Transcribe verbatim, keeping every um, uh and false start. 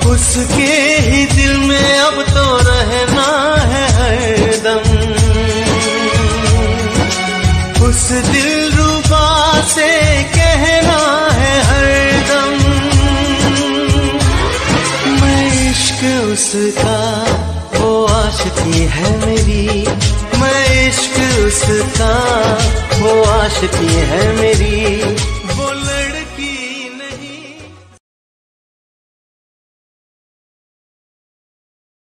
उसके ही दिल में अब तो रहना है हरदम। उस दिलरुबा से कहना है हरदम, मैं इश्क उसका वो आशिकी है मेरी, मैं इश्क उसका वो आशिकी है मेरी।